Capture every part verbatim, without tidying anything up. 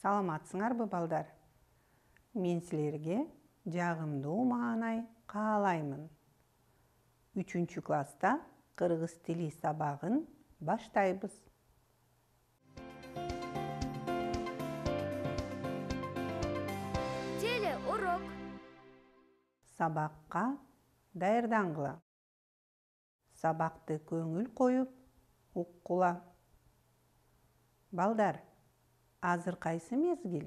Саламатсыңарбы балдар? Мен силерге жагымдуу маанай каалаймын. Үчүнчү класста кыргыз тили сабагын баштайбыз. Теле урок. Сабакка даярдангыла. Сабакты көңүл коюп уккула. Балдар, азыр кайсы мезгил?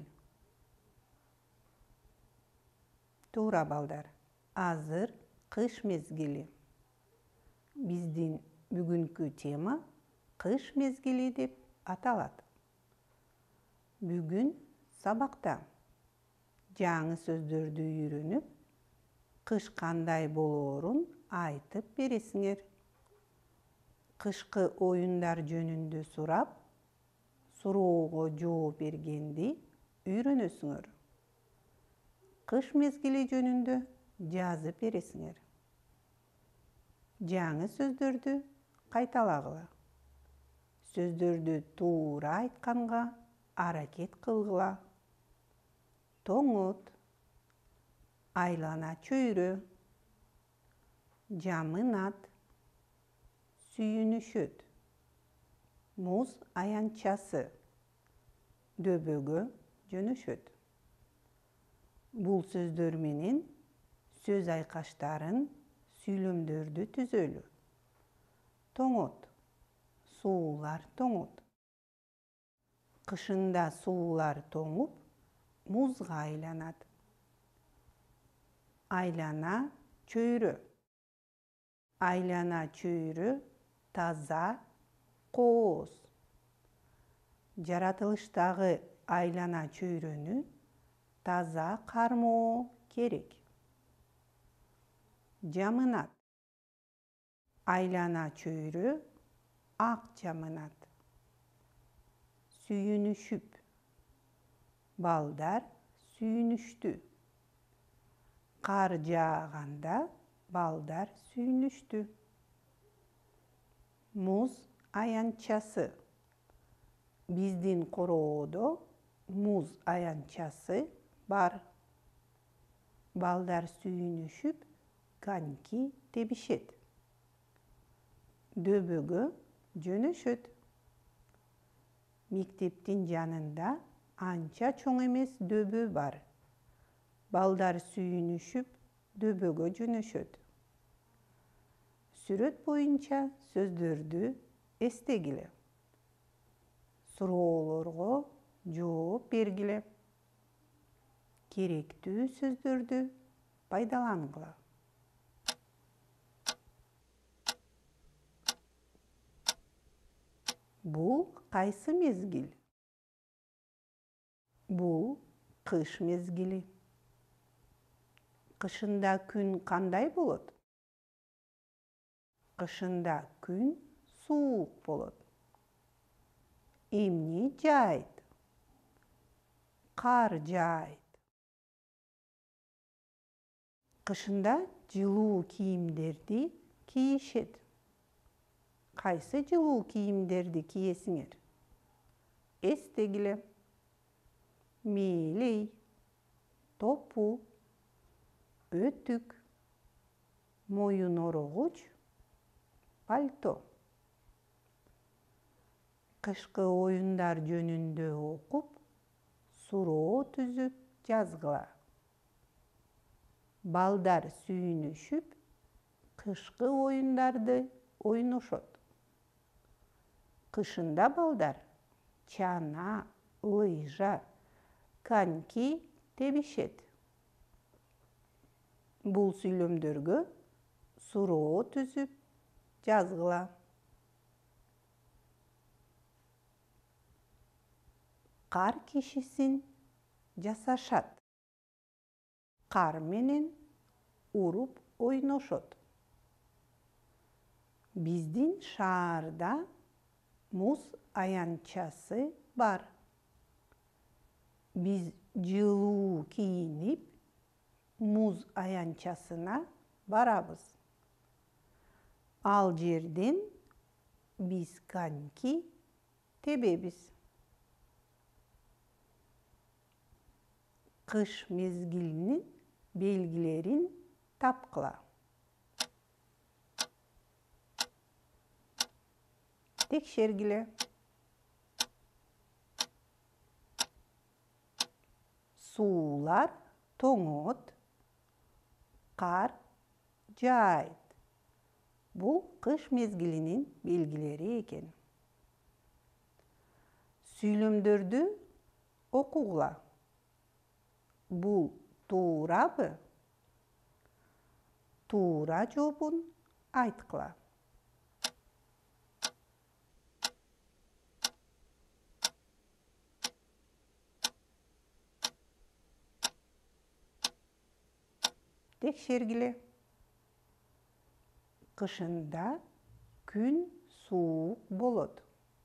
Туура балдар, азыр кыш мезгили. Биздин бүгүнкү тема кыш мезгили деп аталат. Бүгүн сабакта жаңы сөздөрдү үйрөнүп, кыш кандай болоорун айтып бересиңер. Кышкы оюндар жөнүндө сурап, суроого жооп бергенди үйрөнөсүңөр. Кыш мезгили жөнүндө жазып бересиңер. Жаңы сөздөрдү кайталагыла. Сөздөрдү туура айтканга аракет кылгыла. Тоңот, айлана чөйрө, жамынат, сүйүнүшөт, муз аянтчасы, дөбөгө жөнөшөт. Бул сөздөр менен сөз айкаштарын, сүйлөмдөрдү түзөлү. Тоңот, суулар тоңот. Кышында суулар тоңуп, музга айланат. Айлана чөйрө. Айлана чөйрө таза, кооз. Жаратылыштагы айлана чөйрөнү таза кармоо керек. Жамынат. Айлана чөйрө ак жамынат. Сүйүнүшүп. Балдар сүйүнүштү. Кар жааганда балдар сүйүнүштү. Муз аянтчасы. Биздин короодо муз аянтчасы бар. Балдар сүйүнүшүп, коньки тебишет. Дөбөгө жөнөшөт. Мектептин жанында анча чоң эмес дөбө бар. Балдар сүйүнүшүп, дөбөгө жөнөшөт. Сүрөт боюнча сөздөрдү эстегиле. Суроолорго жооп бергиле. Керектүү сөздөрдү пайдалангыла. Бул кайсы мезгил? Бул кыш мезгили. Кышында күн кандай болот? Кышында күн суук болот. Эмне жаайт? Кар жаайт. Кышында жылуу кийимдерди кийишет. Кайсы жылуу кийимдерди кийесиңер? Эстегиле. Мээлей, топу, өтүк, моюн орогуч, пальто. Кышкы оюндар жөнүндө окуп, суроо түзүп жазгыла. Балдар сүйүнүшүп, кышкы оюндарды ойношот. Кышында балдар чана, лыжа, коньки тебишет. Бул сүйлөмдөргө суроо түзүп жазгыла. Кар кишисин жасашат. Кар менен уруп ойношот. Биздин шаарда муз аянтчасы бар. Биз жылуу кийинип, муз аянтчасына барабыз. Ал жерден биз коньки тебебиз. Kış mezgilinin belgilerin tapkıla. Tekşergile. Sular toңot, kar жаайт. Бұл кыш мезгилинин белгилери экен. Сүйлөмдөрдү окугула. Бұл туурабы? Туура жообун айткыла. Tekşergile. Kışında күн суук болот.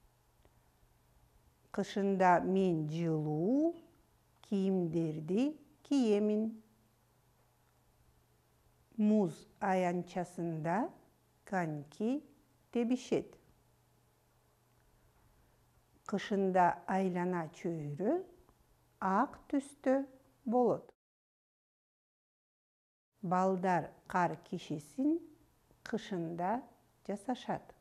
Kışında мен жылуу кийимдерди киемин. Муз аянтчасында коньки тебишет. Kışında айлана чөйрө ак түстө болот. Балдар кар кишесин kışında жасашат.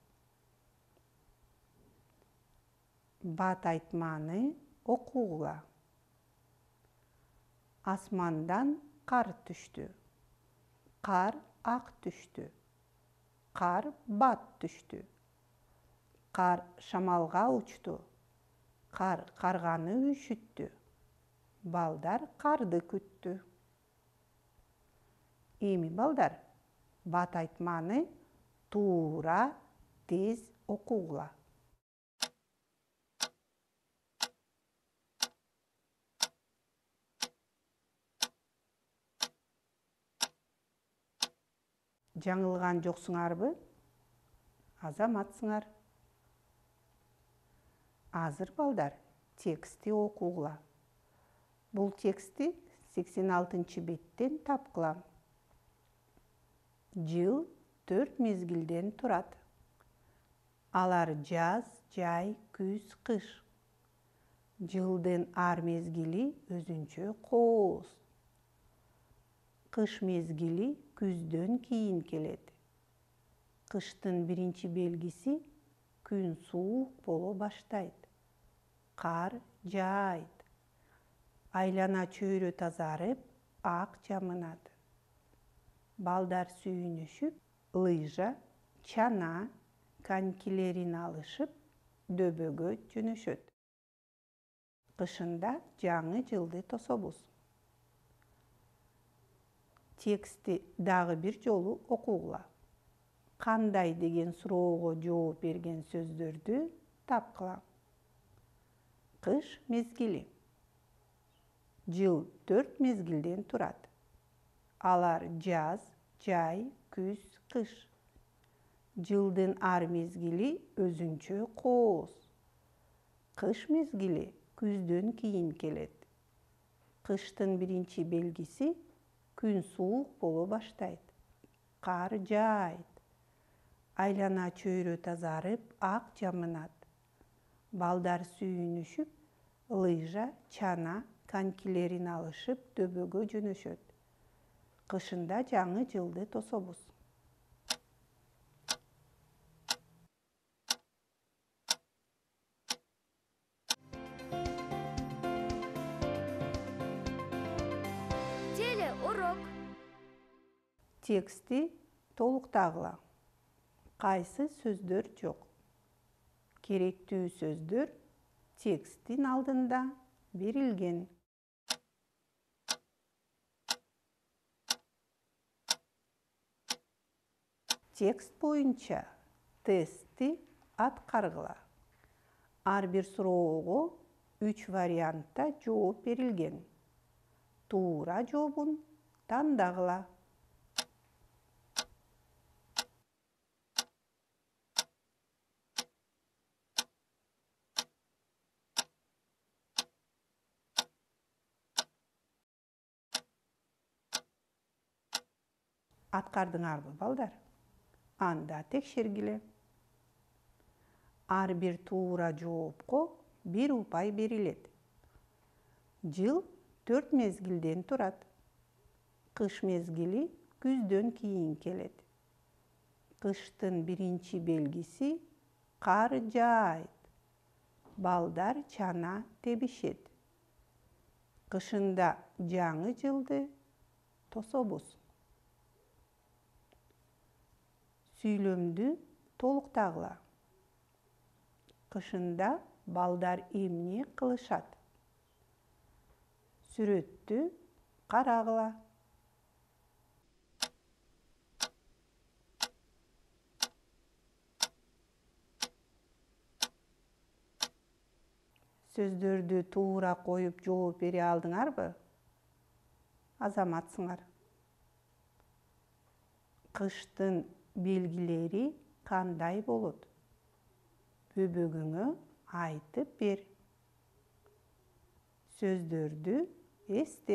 Бат айтманы окугула. Асмандан кар түштү. Кар ак түштү. Кар бат түштү. Кар шамалга учту. Кар карганы үшүттү. Балдар карды күттү. Эми балдар, бат айтманы туура тез окугула. Жаңылган жоксуңарбы? Азаматсыңар. Азыр балдар, тексти окугула. Бул тексти сексен алтынчы беттен тапкыла. Жыл төрт мезгилден турат. Алар жаз, жай, күз, кыш. Жылдын ар мезгили өзүнчө кооз. Кыш мезгили күздөн кийин келет. Кыштын биринчи белгиси күн суук боло баштайт. Кар жаайт. Айлана чөйрө тазарып, ак жамынат. Балдар сүйүнүшүп, лыжа, чана, конькилерин алышып, дөбөгө жөнөшөт. Кышында жаңы жылды тособуз. Тексти дагы бир жолу окугула. Кандай деген суроого жооп берген сөздөрдү тапкыла. Кыш мезгили. Жыл төрт мезгилден турат. Алар жаз, жай, күз, кыш. Жылдын ар мезгили өзүнчө кооз. Кыш мезгили күздөн кийин келет. Кыштын биринчи белгиси күн суук боло баштайт. Кар жаайт. Айлана чөйрө тазарып, ак жамынат. Балдар сүйүнүшүп, лыжа, чана, конькилерин алышып, дөбөгө жөнөшөт. Кышында жаңы жылды тособуз. Телеурок. Тексти толуктагыла. Кайсы сөздөр жок? Керектүү сөздөр текстин алдында берилген. Текст боюнча тестти аткаргыла. Ар бир суроого үч вариантта жооп берилген. Туура жообун тандагыла. Аткардыңарбы, балдар? Анда текшергиле. Ар бир туура жоопко бир упай берилет. Жыл төрт mezgilden turat. Kış mezgili күздөн кийин келет. Kıştın birinci belgisi kar жаайт. Балдар чана тебишет. Kışında жаңы жылды тособуз. Süйлөмдү толуктагыла. Kışında балдар эмне кылышат? Сүрөттү карагыла. Сөздөрдү туура коюп жооп бере алдыңарбы? Азаматсыңар. Кыштын белгилери кандай болот? Бөбөгүңө айтып бер. Сөздөрдү эсте.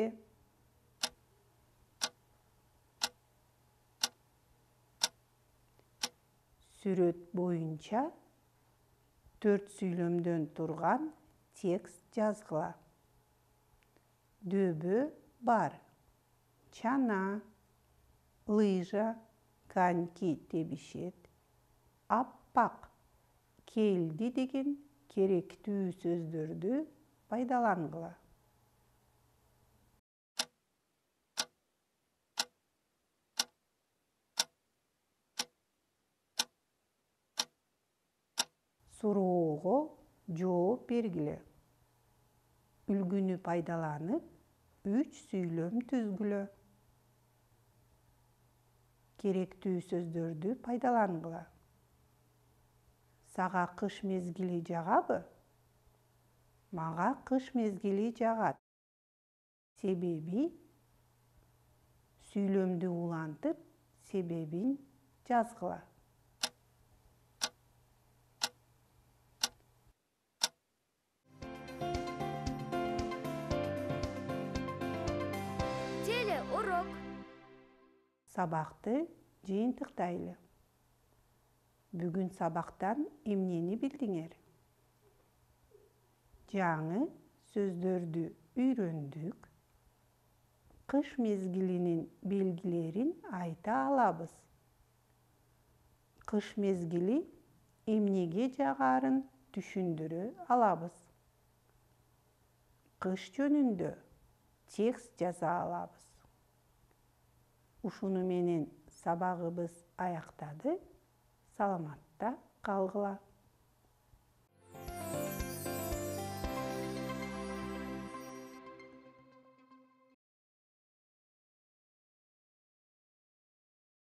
Сүрөт боюнча төрт сүйлөмдөн турган текст жазгыла. Дөбө бар. Чана, лыжа, коньки тебишет. Аппак, келди деген керектүү сөздөрдү пайдалангыла. Суроого жооп бергиле. Үлгүнү пайдаланып, үч сүйлөм түзгүлө. Керектүү сөздөрдү пайдалангыла. Сага кыш мезгили жагабы? Мага кыш мезгили жагат. Себеби сүйлөмдү улантып, себебин жазгыла. Телеурок. Сабакты жыйынтыктайлы. Бүгүн сабактан эмнени билдиңер? Жаңы сөздөрдү үйрөндүк. Кыш мезгилинин белгилерин айта алабыз. Кыш мезгили эмнеге жагарын түшүндүрө алабыз. Кыш жөнүндө текст жаза алабыз. Ушуну менен сабагыбыз аяктады. Саламатта калгыла.